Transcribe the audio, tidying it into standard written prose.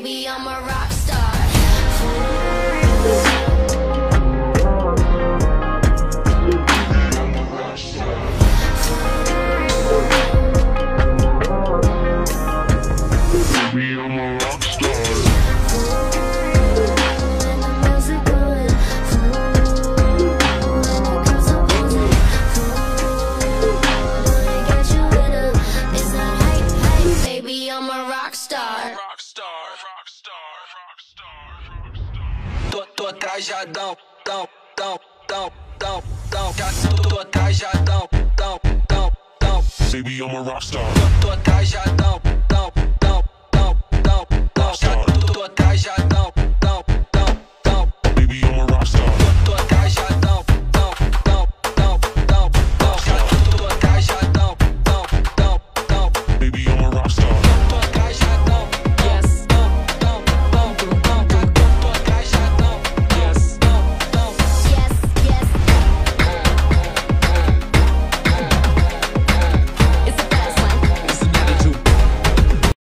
Baby, I'm a rock star. Tô trajadão, já tô trajadão, Baby, I'm a rockstar. tô trajadão.